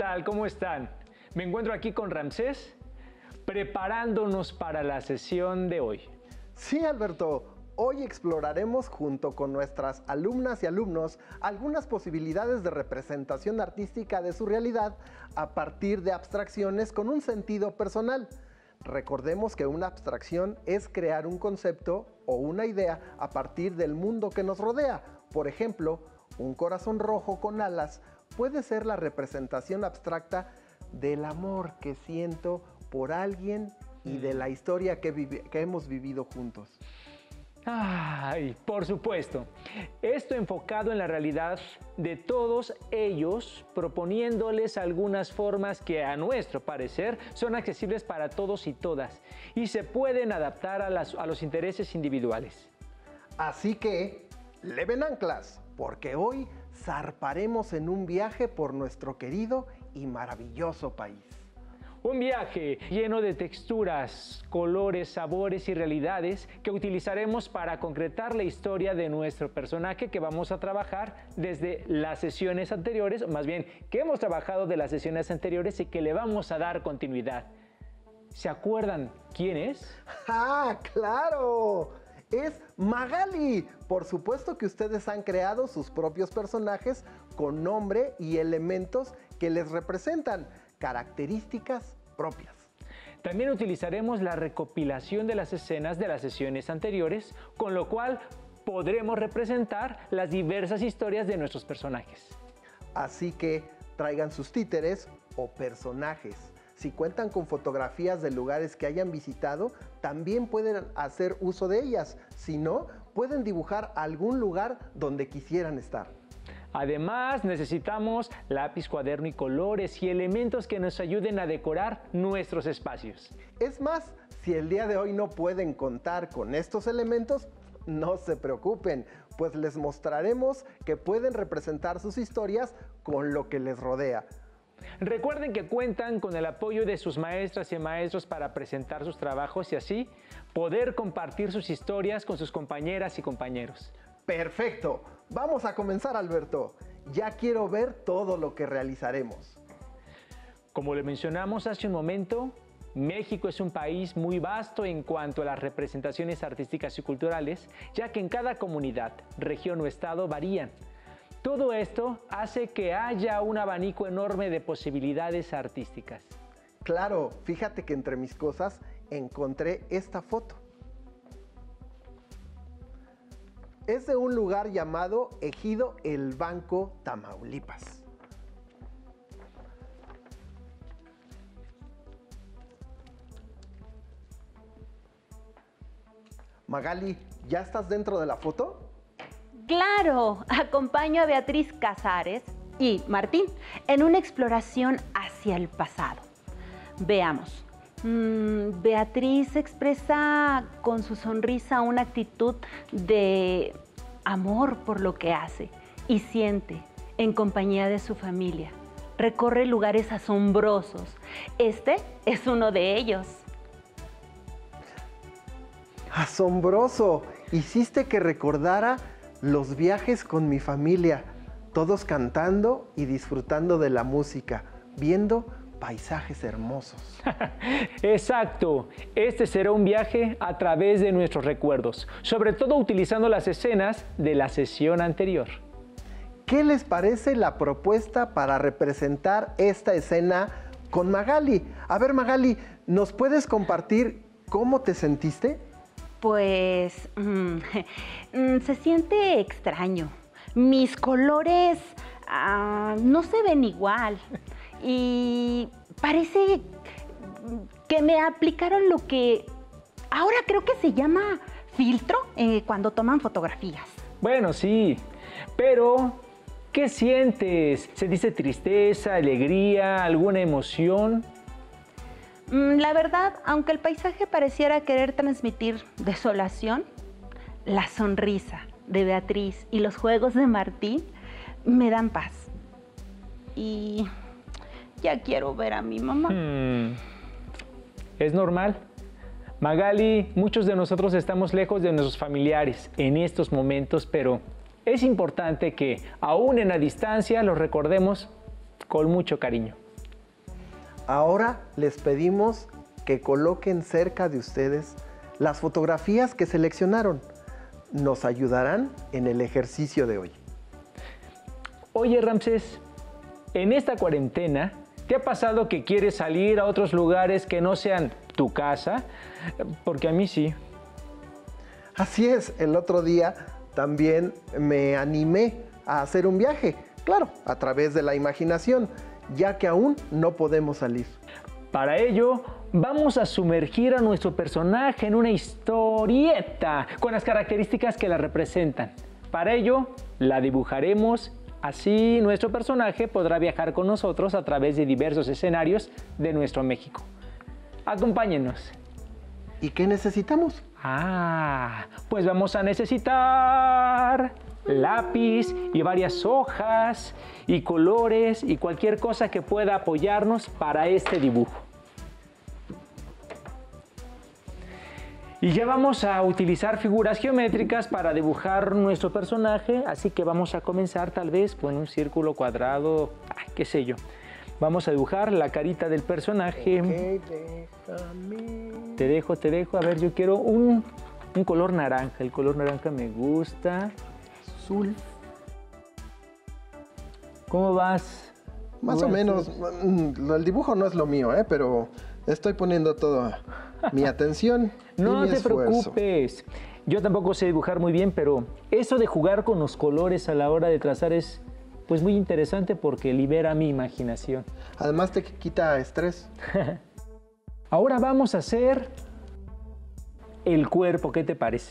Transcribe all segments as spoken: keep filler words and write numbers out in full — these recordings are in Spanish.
tal? ¿Cómo están? Me encuentro aquí con Ramsés, preparándonos para la sesión de hoy. Sí, Alberto. Hoy exploraremos junto con nuestras alumnas y alumnos algunas posibilidades de representación artística de su realidad a partir de abstracciones con un sentido personal. Recordemos que una abstracción es crear un concepto o una idea a partir del mundo que nos rodea. Por ejemplo, un corazón rojo con alas puede ser la representación abstracta del amor que siento por alguien y de la historia que, que hemos vivido juntos. Ay, por supuesto. Esto enfocado en la realidad de todos ellos, proponiéndoles algunas formas que a nuestro parecer son accesibles para todos y todas y se pueden adaptar a, las, a los intereses individuales. Así que, leven anclas, porque hoy zarparemos en un viaje por nuestro querido y maravilloso país. Un viaje lleno de texturas, colores, sabores y realidades que utilizaremos para concretar la historia de nuestro personaje que vamos a trabajar desde las sesiones anteriores, o más bien que hemos trabajado de las sesiones anteriores y que le vamos a dar continuidad. ¿Se acuerdan quién es? ¡Ah, claro! Es Magali. Por supuesto que ustedes han creado sus propios personajes con nombre y elementos que les representan características propias. También utilizaremos la recopilación de las escenas de las sesiones anteriores, con lo cual podremos representar las diversas historias de nuestros personajes. Así que traigan sus títeres o personajes. Si cuentan con fotografías de lugares que hayan visitado, también pueden hacer uso de ellas. Si no, pueden dibujar algún lugar donde quisieran estar. Además, necesitamos lápiz, cuaderno y colores y elementos que nos ayuden a decorar nuestros espacios. Es más, si el día de hoy no pueden contar con estos elementos, no se preocupen, pues les mostraremos que pueden representar sus historias con lo que les rodea. Recuerden que cuentan con el apoyo de sus maestras y maestros para presentar sus trabajos y así poder compartir sus historias con sus compañeras y compañeros. ¡Perfecto! Vamos a comenzar, Alberto. Ya quiero ver todo lo que realizaremos. Como le mencionamos hace un momento, México es un país muy vasto en cuanto a las representaciones artísticas y culturales, ya que en cada comunidad, región o estado varían. Todo esto hace que haya un abanico enorme de posibilidades artísticas. Claro, fíjate que entre mis cosas encontré esta foto. Es de un lugar llamado Ejido El Banco, Tamaulipas. Magali, ¿ya estás dentro de la foto? Claro, acompaño a Beatriz Casares y Martín en una exploración hacia el pasado. Veamos. Mm, Beatriz expresa con su sonrisa una actitud de amor por lo que hace y siente en compañía de su familia. Recorre lugares asombrosos. Este es uno de ellos. ¡Asombroso! Hiciste que recordara los viajes con mi familia, todos cantando y disfrutando de la música, viendo paisajes hermosos. Exacto, este será un viaje a través de nuestros recuerdos, sobre todo utilizando las escenas de la sesión anterior. ¿Qué les parece la propuesta para representar esta escena con Magali? A ver, Magali, ¿nos puedes compartir cómo te sentiste? Pues mm, mm, se siente extraño. Mis colores ah, no se ven igual. Y parece que me aplicaron lo que ahora creo que se llama filtro eh, cuando toman fotografías. Bueno, sí, pero ¿qué sientes? ¿Se dice tristeza, alegría, alguna emoción? La verdad, aunque el paisaje pareciera querer transmitir desolación, la sonrisa de Beatriz y los juegos de Martín me dan paz. Y ya quiero ver a mi mamá. Hmm. Es normal. Magali, muchos de nosotros estamos lejos de nuestros familiares en estos momentos, pero es importante que, aún en la distancia, los recordemos con mucho cariño. Ahora les pedimos que coloquen cerca de ustedes las fotografías que seleccionaron. Nos ayudarán en el ejercicio de hoy. Oye, Ramsés, en esta cuarentena, ¿te ha pasado que quieres salir a otros lugares que no sean tu casa? Porque a mí sí. Así es, el otro día también me animé a hacer un viaje, claro, a través de la imaginación, ya que aún no podemos salir. Para ello, vamos a sumergir a nuestro personaje en una historieta con las características que la representan. Para ello, la dibujaremos. Así, nuestro personaje podrá viajar con nosotros a través de diversos escenarios de nuestro México. Acompáñenos. ¿Y qué necesitamos? Ah, pues vamos a necesitar lápiz y varias hojas y colores y cualquier cosa que pueda apoyarnos para este dibujo. Y ya vamos a utilizar figuras geométricas para dibujar nuestro personaje, así que vamos a comenzar tal vez con un círculo cuadrado, ay, qué sé yo. Vamos a dibujar la carita del personaje. Okay, déjame. Te dejo, te dejo. A ver, yo quiero un, un color naranja. El color naranja me gusta. Azul. ¿Cómo vas? Más o menos. El dibujo no es lo mío, ¿eh? Pero estoy poniendo toda mi atención. No y mi te esfuerzo. preocupes. Yo tampoco sé dibujar muy bien, pero eso de jugar con los colores a la hora de trazar es pues muy interesante porque libera mi imaginación. Además te quita estrés. Ahora vamos a hacer el cuerpo, ¿qué te parece?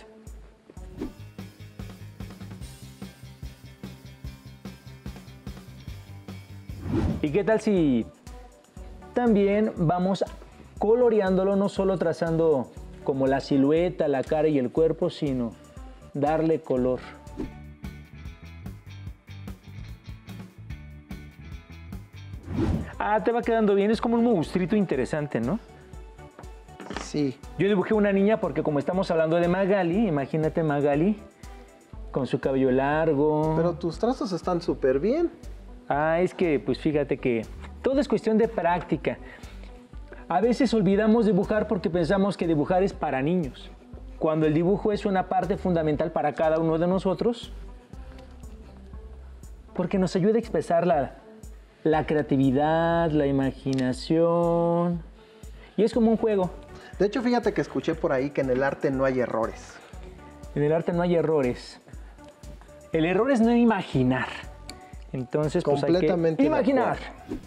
¿Y qué tal si también vamos coloreándolo, no solo trazando como la silueta, la cara y el cuerpo, sino darle color? Ah, te va quedando bien, es como un monstruito interesante, ¿no? Sí. Yo dibujé una niña porque como estamos hablando de Magali, imagínate Magali con su cabello largo. Pero tus trazos están súper bien. Ah, es que pues fíjate que todo es cuestión de práctica. A veces olvidamos dibujar porque pensamos que dibujar es para niños, cuando el dibujo es una parte fundamental para cada uno de nosotros, porque nos ayuda a expresar la, la creatividad, la imaginación, y es como un juego. De hecho, fíjate que escuché por ahí que en el arte no hay errores. En el arte no hay errores. El error es no imaginar. Entonces, pues hay Completamente que de imaginar. acuerdo.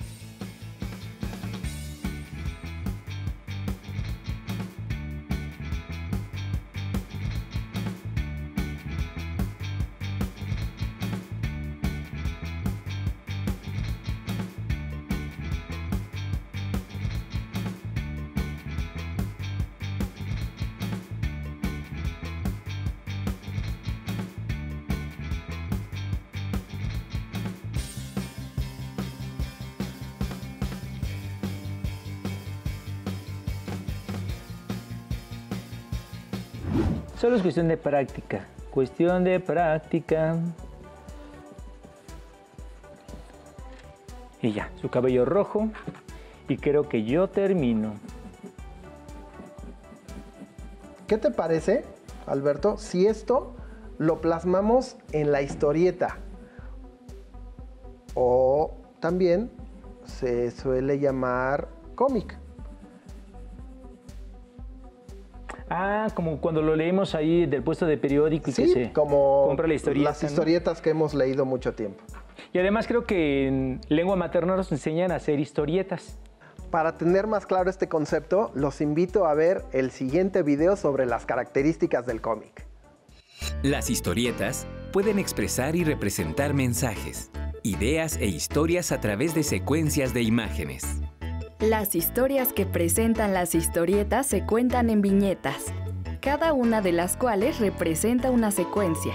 Solo es cuestión de práctica. Cuestión de práctica. Y ya, su cabello rojo. Y creo que yo termino. ¿Qué te parece, Alberto, si esto lo plasmamos en la historieta? O también se suele llamar cómic. Ah, como cuando lo leemos ahí del puesto de periódico y Sí, que se como compra la historieta, las ¿no? historietas que hemos leído mucho tiempo. Y además creo que en lengua materna nos enseñan a hacer historietas. Para tener más claro este concepto, los invito a ver el siguiente video sobre las características del cómic. Las historietas pueden expresar y representar mensajes, ideas e historias a través de secuencias de imágenes. Las historias que presentan las historietas se cuentan en viñetas, cada una de las cuales representa una secuencia.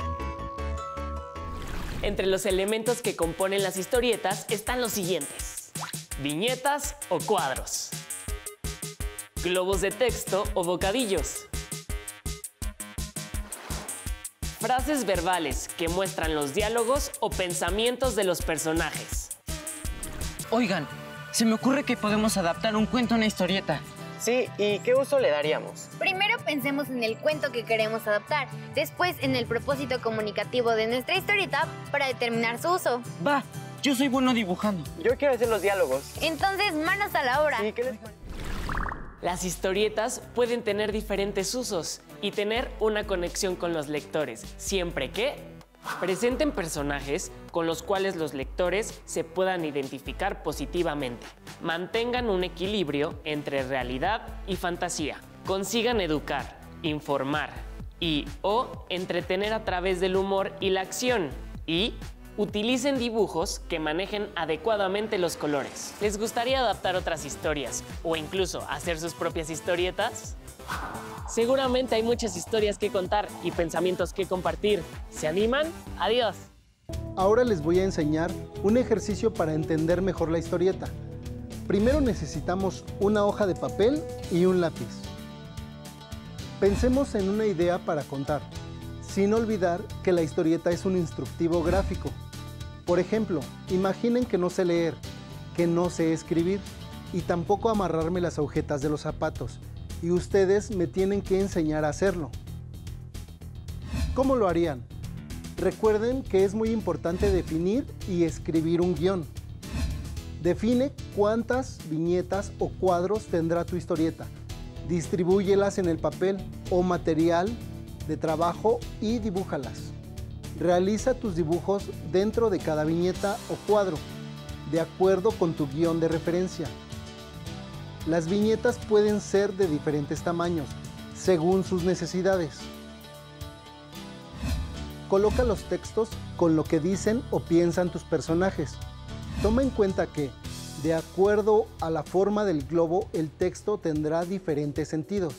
Entre los elementos que componen las historietas están los siguientes: viñetas o cuadros, globos de texto o bocadillos, frases verbales que muestran los diálogos o pensamientos de los personajes. Oigan, Se me ocurre que podemos adaptar un cuento a una historieta. Sí, ¿y qué uso le daríamos? Primero pensemos en el cuento que queremos adaptar, después en el propósito comunicativo de nuestra historieta para determinar su uso. Va, yo soy bueno dibujando. Yo quiero hacer los diálogos. Entonces, manos a la obra. Sí, ¿qué les parece? Las historietas pueden tener diferentes usos y tener una conexión con los lectores, siempre que presenten personajes con los cuales los lectores se puedan identificar positivamente, mantengan un equilibrio entre realidad y fantasía, consigan educar, informar y o entretener a través del humor y la acción y utilicen dibujos que manejen adecuadamente los colores. ¿Les gustaría adaptar otras historias o incluso hacer sus propias historietas? Seguramente hay muchas historias que contar y pensamientos que compartir. ¿Se animan? ¡Adiós! Ahora les voy a enseñar un ejercicio para entender mejor la historieta. Primero necesitamos una hoja de papel y un lápiz. Pensemos en una idea para contar, sin olvidar que la historieta es un instructivo gráfico. Por ejemplo, imaginen que no sé leer, que no sé escribir y tampoco amarrarme las agujetas de los zapatos, y ustedes me tienen que enseñar a hacerlo. ¿Cómo lo harían? Recuerden que es muy importante definir y escribir un guión. Define cuántas viñetas o cuadros tendrá tu historieta. Distribúyelas en el papel o material de trabajo y dibújalas. Realiza tus dibujos dentro de cada viñeta o cuadro, de acuerdo con tu guión de referencia. Las viñetas pueden ser de diferentes tamaños, según sus necesidades. Coloca los textos con lo que dicen o piensan tus personajes. Toma en cuenta que, de acuerdo a la forma del globo, el texto tendrá diferentes sentidos.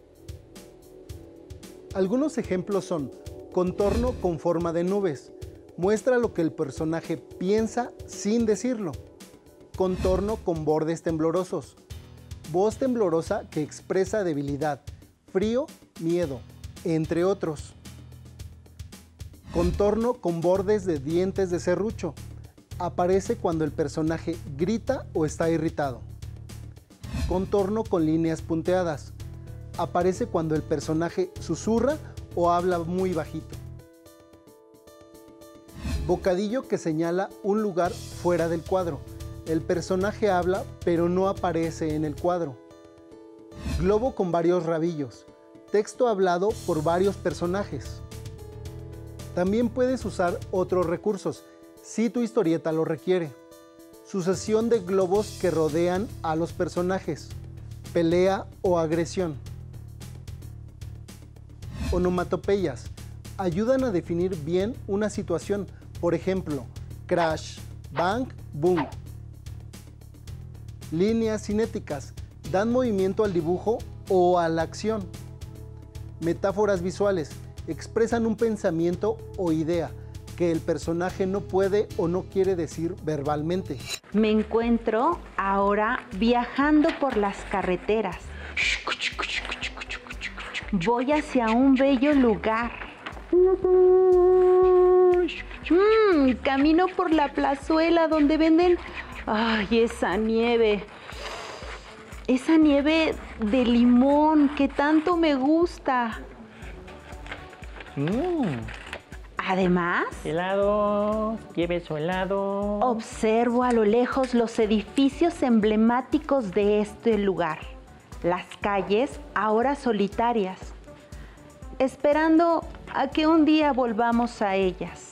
Algunos ejemplos son: contorno con forma de nubes. Muestra lo que el personaje piensa sin decirlo. Contorno con bordes temblorosos. Voz temblorosa que expresa debilidad, frío, miedo, entre otros. Contorno con bordes de dientes de serrucho. Aparece cuando el personaje grita o está irritado. Contorno con líneas punteadas. Aparece cuando el personaje susurra o habla muy bajito. Bocadillo que señala un lugar fuera del cuadro. El personaje habla, pero no aparece en el cuadro. Globo con varios rabillos. Texto hablado por varios personajes. También puedes usar otros recursos, si tu historieta lo requiere. Sucesión de globos que rodean a los personajes. Pelea o agresión. Onomatopeyas. Ayudan a definir bien una situación. Por ejemplo, crash, bang, boom. Líneas cinéticas. Dan movimiento al dibujo o a la acción. Metáforas visuales. Expresan un pensamiento o idea que el personaje no puede o no quiere decir verbalmente. Me encuentro ahora viajando por las carreteras. Voy hacia un bello lugar. Mm, camino por la plazuela donde venden... ¡Ay, esa nieve! Esa nieve de limón que tanto me gusta. Mm. Además, Helado, lleve su helado. observo a lo lejos los edificios emblemáticos de este lugar. Las calles ahora solitarias, esperando a que un día volvamos a ellas.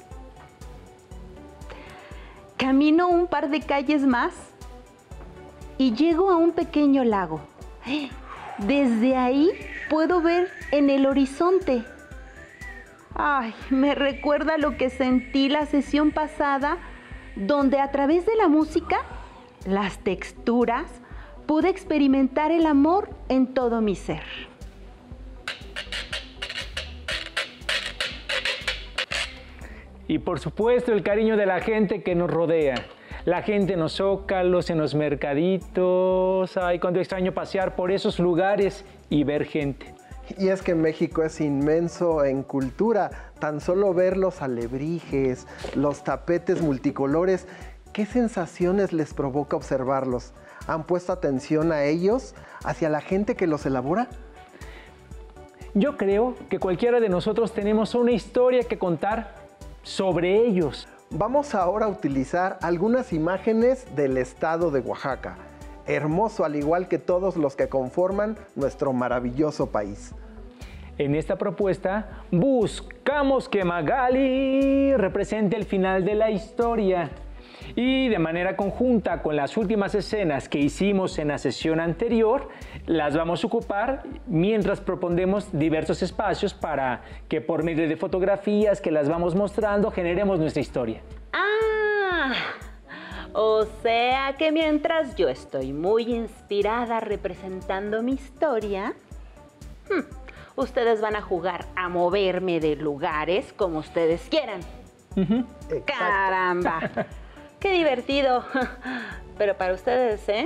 Camino un par de calles más y llego a un pequeño lago. Desde ahí puedo ver en el horizonte. Ay, me recuerda lo que sentí la sesión pasada, donde a través de la música, las texturas, pude experimentar el amor en todo mi ser. Y por supuesto el cariño de la gente que nos rodea. La gente en los zócalos, en los mercaditos. Ay, cuando extraño pasear por esos lugares y ver gente. Y es que México es inmenso en cultura. Tan solo ver los alebrijes, los tapetes multicolores ¿Qué sensaciones les provoca observarlos? ¿Han puesto atención a ellos, hacia la gente que los elabora? Yo creo que cualquiera de nosotros tenemos una historia que contar sobre ellos. Vamos ahora a utilizar algunas imágenes del estado de Oaxaca, hermoso al igual que todos los que conforman nuestro maravilloso país. En esta propuesta buscamos que Magali represente el final de la historia y de manera conjunta con las últimas escenas que hicimos en la sesión anterior, las vamos a ocupar mientras propondemos diversos espacios para que por medio de fotografías que las vamos mostrando generemos nuestra historia. ¡Ah! O sea que mientras yo estoy muy inspirada representando mi historia, hmm, ustedes van a jugar a moverme de lugares como ustedes quieran. Uh-huh. ¡Caramba! ¡Qué divertido! Pero para ustedes, ¿eh?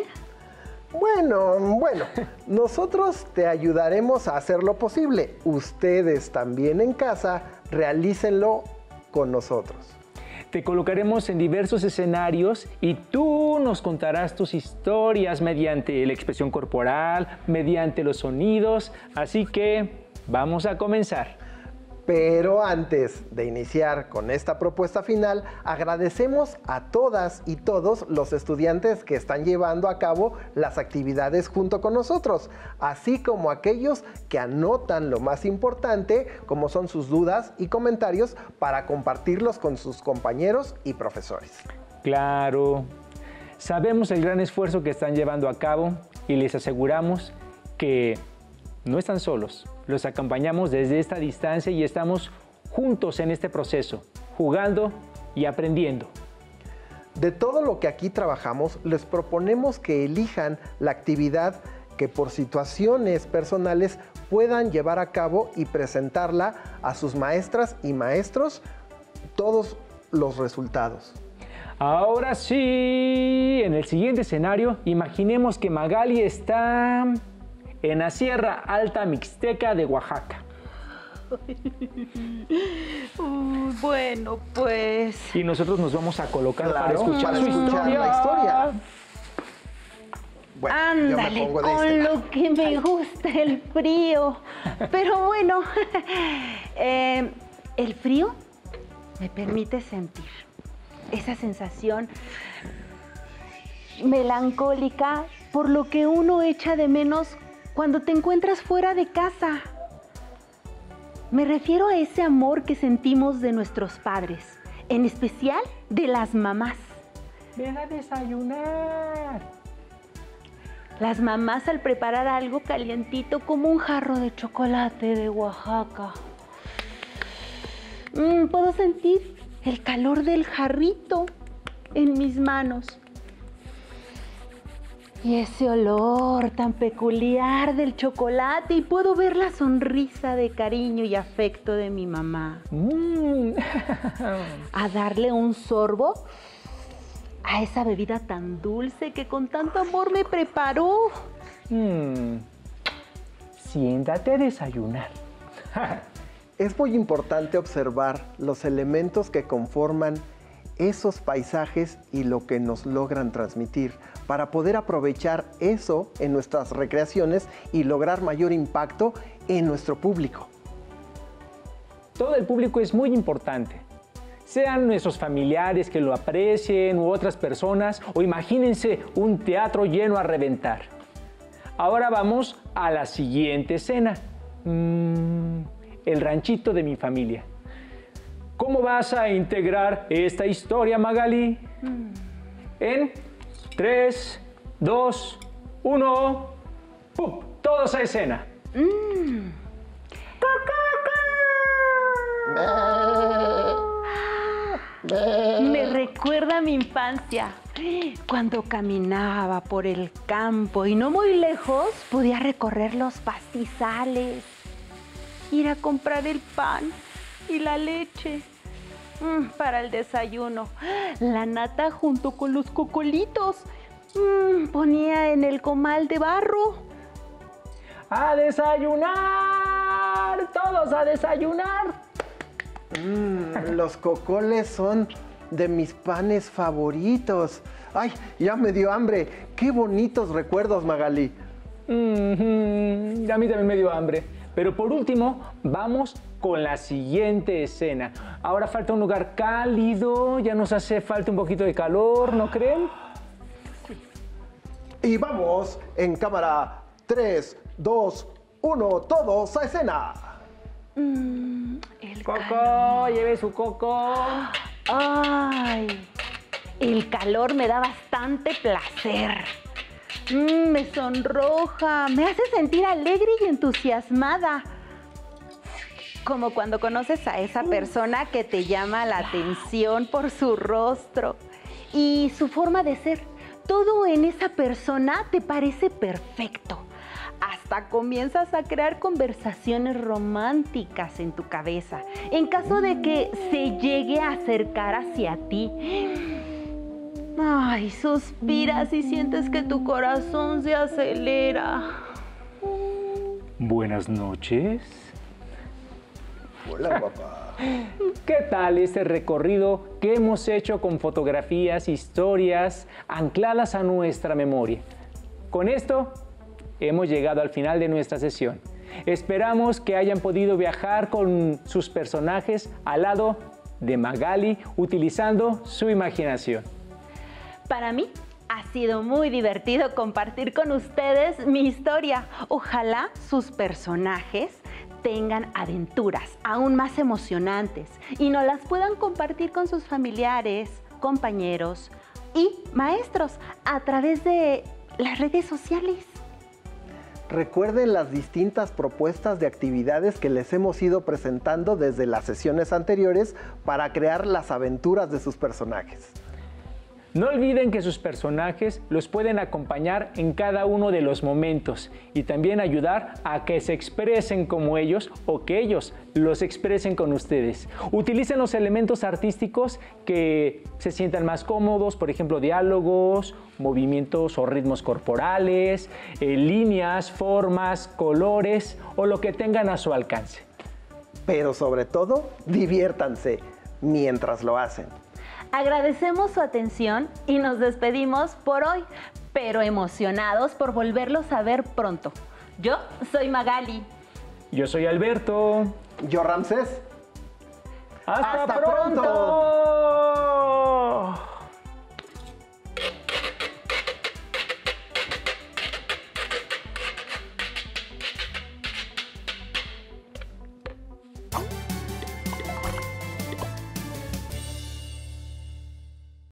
Bueno, bueno, nosotros te ayudaremos a hacer lo posible. Ustedes también en casa, realícenlo con nosotros. Te colocaremos en diversos escenarios y tú nos contarás tus historias mediante la expresión corporal, mediante los sonidos. Así que vamos a comenzar. Pero antes de iniciar con esta propuesta final, agradecemos a todas y todos los estudiantes que están llevando a cabo las actividades junto con nosotros, así como aquellos que anotan lo más importante, como son sus dudas y comentarios, para compartirlos con sus compañeros y profesores. Claro, sabemos el gran esfuerzo que están llevando a cabo y les aseguramos que no están solos. Los acompañamos desde esta distancia y estamos juntos en este proceso, jugando y aprendiendo. De todo lo que aquí trabajamos, les proponemos que elijan la actividad que por situaciones personales puedan llevar a cabo y presentarla a sus maestras y maestros todos los resultados. Ahora sí, en el siguiente escenario, imaginemos que Magali está en la Sierra Alta Mixteca de Oaxaca. Uh, bueno, pues... Y nosotros nos vamos a colocar claro, para escuchar, para su escuchar historia. la historia. Bueno, ándale, yo me pongo de con este lado. lo que me gusta el frío. Pero bueno, eh, el frío me permite sentir esa sensación melancólica por lo que uno echa de menos cuando te encuentras fuera de casa. Me refiero a ese amor que sentimos de nuestros padres, en especial de las mamás. Ven a desayunar. Las mamás al preparar algo calientito como un jarro de chocolate de Oaxaca. Mm, puedo sentir el calor del jarrito en mis manos. Y ese olor tan peculiar del chocolate, y puedo ver la sonrisa de cariño y afecto de mi mamá. Mm. A darle un sorbo a esa bebida tan dulce que con tanto amor me preparó. Mm. Siéntate a desayunar. Es muy importante observar los elementos que conforman esos paisajes y lo que nos logran transmitir para poder aprovechar eso en nuestras recreaciones y lograr mayor impacto en nuestro público. Todo el público es muy importante. Sean nuestros familiares que lo aprecien u otras personas, o imagínense un teatro lleno a reventar. Ahora vamos a la siguiente escena. Mm, el ranchito de mi familia. ¿Cómo vas a integrar esta historia, Magali? Mm. En tres, dos, uno, ¡pum! Todos a escena. Mm. Me recuerda a mi infancia, cuando caminaba por el campo y no muy lejos podía recorrer los pastizales, ir a comprar el pan y la leche mm, para el desayuno, la nata junto con los cocolitos, mm, ponía en el comal de barro. ¡A desayunar! ¡Todos a desayunar! Mm, los cocoles son de mis panes favoritos. ¡Ay, ya me dio hambre! ¡Qué bonitos recuerdos, Magali! Mm-hmm. A mí también me dio hambre. Pero por último, vamos con la siguiente escena. Ahora falta un lugar cálido, ya nos hace falta un poquito de calor, ¿no creen? Y vamos en cámara tres, dos, uno, todos a escena. Mm, el Coco, calor. lleve su coco. Ay, el calor me da bastante placer. Mm, me sonroja, me hace sentir alegre y entusiasmada. Como cuando conoces a esa persona que te llama la atención por su rostro y su forma de ser. Todo en esa persona te parece perfecto. Hasta comienzas a crear conversaciones románticas en tu cabeza, en caso de que se llegue a acercar hacia ti. Ay, suspiras y sientes que tu corazón se acelera. Buenas noches. Hola, papá. ¿Qué tal este recorrido que hemos hecho con fotografías, historias ancladas a nuestra memoria? Con esto hemos llegado al final de nuestra sesión. Esperamos que hayan podido viajar con sus personajes al lado de Magali utilizando su imaginación. Para mí ha sido muy divertido compartir con ustedes mi historia. Ojalá sus personajes tengan aventuras aún más emocionantes y nos las puedan compartir con sus familiares, compañeros y maestros a través de las redes sociales. Recuerden las distintas propuestas de actividades que les hemos ido presentando desde las sesiones anteriores para crear las aventuras de sus personajes. No olviden que sus personajes los pueden acompañar en cada uno de los momentos y también ayudar a que se expresen como ellos o que ellos los expresen con ustedes. Utilicen los elementos artísticos que se sientan más cómodos, por ejemplo, diálogos, movimientos o ritmos corporales, eh, líneas, formas, colores o lo que tengan a su alcance. Pero sobre todo, diviértanse mientras lo hacen. Agradecemos su atención y nos despedimos por hoy, pero emocionados por volverlos a ver pronto. Yo soy Magali. Yo soy Alberto. Yo Ramsés. ¡Hasta, ¡Hasta pronto! pronto!